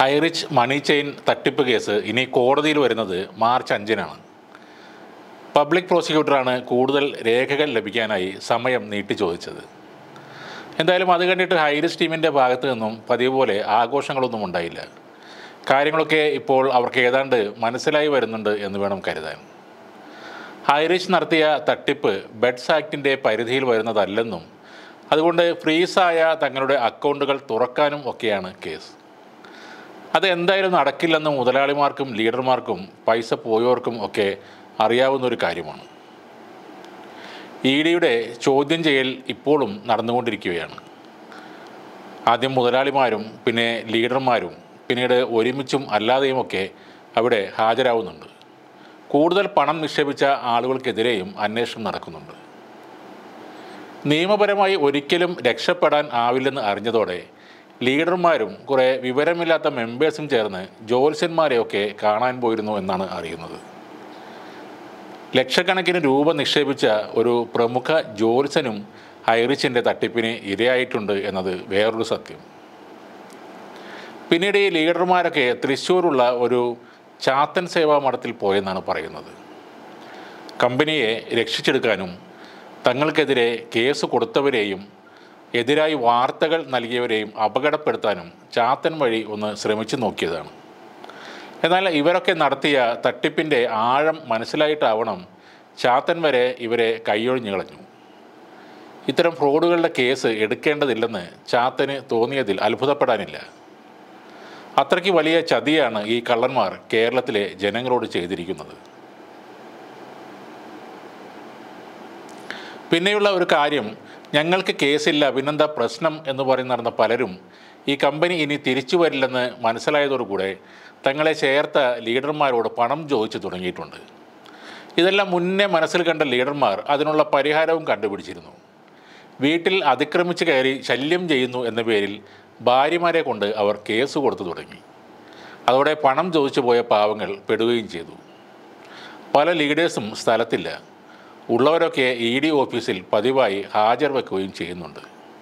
Highrich money chain തട്ടിപ്പ് case ഇനി കോടതിയിൽ വരുന്നത് മാർച്ച് 5-നാണ്. പബ്ലിക് പ്രോസിക്യൂട്ടറാണ് കൂടുതൽ രേഖകൾ ലഭിക്കാനായി സമയം നീട്ടി ചോദിച്ചത്. എന്തായാലും അത് കണ്ടിട്ട് ഹൈറിച്ച് ടീമിൻ്റെ ഭാഗത്തു നിന്നും പതിവ് പോലെ ആഘോഷങ്ങളൊന്നും ഉണ്ടായില്ല. കാര്യങ്ങളൊക്കെ ഇപ്പോൾ അവർക്ക് ഏതാണ്ട് മനസ്സിലായി വരുന്നുണ്ട് എന്ന് വേണം കരുതാൻ. ഹൈറിച്ച് നടത്തിയ തട്ടിപ്പ് ബെഡ്സ് ആക്ടിൻ്റെ പരിധിയിൽ വരുന്നതല്ലെന്നും അതുകൊണ്ട് ഫ്രീസായ തങ്ങളുടെ അക്കൗണ്ടുകൾ തുറക്കാനും ഒക്കെയാണ് കേസ്. അത് എന്തായാലും നടക്കില്ലെന്ന് മുതലാളിമാർക്കും ലീഡർമാർക്കും പൈസ പോയവർക്കും ഒക്കെ അറിയാവുന്നൊരു കാര്യമാണ്. EDയുടെ ചോദ്യം ചെയ്യൽ ഇപ്പോഴും നടന്നുകൊണ്ടിരിക്കുകയാണ്. ആദ്യം മുതലാളിമാരും പിന്നെ ലീഡർമാരും പിന്നീട് ഒരുമിച്ചും അല്ലാതെയുമൊക്കെ അവിടെ ഹാജരാകുന്നുണ്ട്. കൂടുതൽ പണം നിക്ഷേപിച്ച ആളുകൾക്കെതിരെയും അന്വേഷണം നടക്കുന്നുണ്ട്. നിയമപരമായി ഒരിക്കലും രക്ഷപ്പെടാൻ ആവില്ലെന്ന് അറിഞ്ഞതോടെ ലീഡർമാരും കുറേ വിവരമില്ലാത്ത മെമ്പേഴ്സും ചേർന്ന് ജ്യോത്സ്യന്മാരെയൊക്കെ കാണാൻ പോയിരുന്നു എന്നാണ് അറിയുന്നത്. ലക്ഷക്കണക്കിന് രൂപ നിക്ഷേപിച്ച ഒരു പ്രമുഖ ജ്യോത്സ്യനും ഹൈറിച്ചിൻ്റെ തട്ടിപ്പിന് ഇരയായിട്ടുണ്ട് എന്നത് വേറൊരു സത്യം. പിന്നീട് ഈ ലീഡർമാരൊക്കെ തൃശ്ശൂരുള്ള ഒരു ചാത്തൻ സേവാ മഠത്തിൽ പോയെന്നാണ് പറയുന്നത്. കമ്പനിയെ രക്ഷിച്ചെടുക്കാനും തങ്ങൾക്കെതിരെ കേസ് കൊടുത്തവരെയും എതിരായി വാർത്തകൾ നൽകിയവരെയും അപകടപ്പെടുത്താനും ചാത്തൻ വഴി ഒന്ന് ശ്രമിച്ചു നോക്കിയതാണ്. എന്നാൽ ഇവരൊക്കെ നടത്തിയ തട്ടിപ്പിൻ്റെ ആഴം മനസ്സിലായിട്ടാവണം ചാത്തൻ വരെ ഇവരെ കൈയൊഴിഞ്ഞു കളഞ്ഞു. ഇത്തരം ഫ്രോഡുകളുടെ കേസ് എടുക്കേണ്ടതില്ലെന്ന് ചാത്തന് തോന്നിയതിൽ അത്ഭുതപ്പെടാനില്ല. അത്രയ്ക്ക് വലിയ ചതിയാണ് ഈ കള്ളന്മാർ കേരളത്തിലെ ജനങ്ങളോട് ചെയ്തിരിക്കുന്നത്. പിന്നെയുള്ള ഒരു കാര്യം, ഞങ്ങൾക്ക് കേസില്ല പിന്നെന്താ പ്രശ്നം എന്ന് പറഞ്ഞ് നടന്ന പലരും ഈ കമ്പനി ഇനി തിരിച്ചു വരില്ലെന്ന് മനസ്സിലായതോടുകൂടെ തങ്ങളെ ചേർത്ത ലീഡർമാരോട് പണം ചോദിച്ചു തുടങ്ങിയിട്ടുണ്ട്. ഇതെല്ലാം മുന്നേ മനസ്സിൽ കണ്ട ലീഡർമാർ അതിനുള്ള പരിഹാരവും കണ്ടുപിടിച്ചിരുന്നു. വീട്ടിൽ അതിക്രമിച്ച് കയറി ശല്യം ചെയ്യുന്നു എന്ന പേരിൽ ഭാര്യമാരെ കൊണ്ട് അവർ കേസ് കൊടുത്തു തുടങ്ങി. അതോടെ പണം ചോദിച്ചു പോയ പാവങ്ങൾ പെടുകയും ചെയ്തു. പല ലീഡേഴ്സും സ്ഥലത്തില്ല. ഉള്ളവരൊക്കെ ED ഓഫീസിൽ പതിവായി ഹാജർ വയ്ക്കുകയും ചെയ്യുന്നുണ്ട്.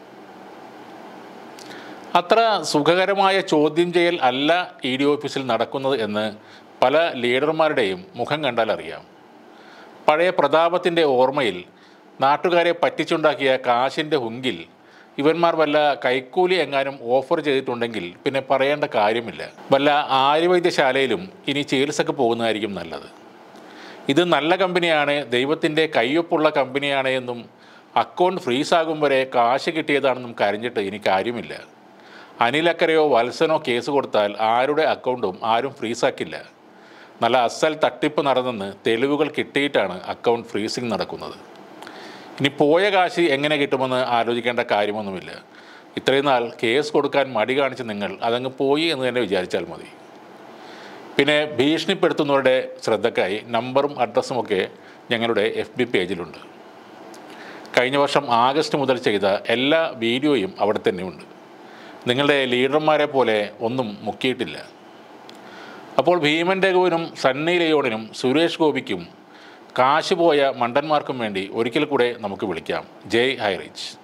അത്ര സുഖകരമായ ചോദ്യം ചെയ്യൽ അല്ല ED ഓഫീസിൽ നടക്കുന്നത് എന്ന് പല ലീഡർമാരുടെയും മുഖം കണ്ടാൽ അറിയാം. പഴയ പ്രതാപത്തിൻ്റെ ഓർമ്മയിൽ നാട്ടുകാരെ പറ്റിച്ചുണ്ടാക്കിയ കാശിൻ്റെ ഹുങ്കിൽ ഇവന്മാർ വല്ല കൈക്കൂലി എങ്ങാനും ഓഫർ ചെയ്തിട്ടുണ്ടെങ്കിൽ പിന്നെ പറയേണ്ട കാര്യമില്ല. വല്ല ആര്യവൈദ്യശാലയിലും ഇനി ചികിത്സക്ക് പോകുന്നതായിരിക്കും നല്ലത്. ഇത് നല്ല കമ്പനിയാണ്, ദൈവത്തിൻ്റെ കയ്യൊപ്പുള്ള കമ്പനിയാണ് എന്നും അക്കൗണ്ട് ഫ്രീസാകും വരെ കാശ് കിട്ടിയതാണെന്നും കരഞ്ഞിട്ട് ഇനി കാര്യമില്ല. അനിലക്കരയോ വത്സനോ കേസ് കൊടുത്താൽ ആരുടെ അക്കൗണ്ടും ആരും ഫ്രീസാക്കില്ല. നല്ല അസൽ തട്ടിപ്പ് നടന്നെന്ന് തെളിവുകൾ കിട്ടിയിട്ടാണ് അക്കൗണ്ട് ഫ്രീസിങ് നടക്കുന്നത്. ഇനി പോയ കാശ് എങ്ങനെ കിട്ടുമെന്ന് ആലോചിക്കേണ്ട കാര്യമൊന്നുമില്ല. ഇത്രയും നാൾ കേസ് കൊടുക്കാൻ മടി കാണിച്ച് നിങ്ങൾ അതങ്ങ് പോയി എന്ന് തന്നെ വിചാരിച്ചാൽ മതി. പിന്നെ ഭീഷണിപ്പെടുത്തുന്നവരുടെ ശ്രദ്ധക്കായി നമ്പറും അഡ്രസ്സും ഒക്കെ ഞങ്ങളുടെ FB പേജിലുണ്ട്. കഴിഞ്ഞ വർഷം ആഗസ്റ്റ് മുതൽ ചെയ്ത എല്ലാ വീഡിയോയും അവിടെ തന്നെയുണ്ട്. നിങ്ങളുടെ ലീഡർമാരെ പോലെ ഒന്നും മുക്കിയിട്ടില്ല. അപ്പോൾ ഭീമൻ രഘുവിനും സണ്ണി ലിയോണിനും സുരേഷ് ഗോപിക്കും കാശ് പോയ മണ്ടന്മാർക്കും വേണ്ടി ഒരിക്കൽ കൂടെ നമുക്ക് വിളിക്കാം. ജയ് ഹൈറിച്ച്.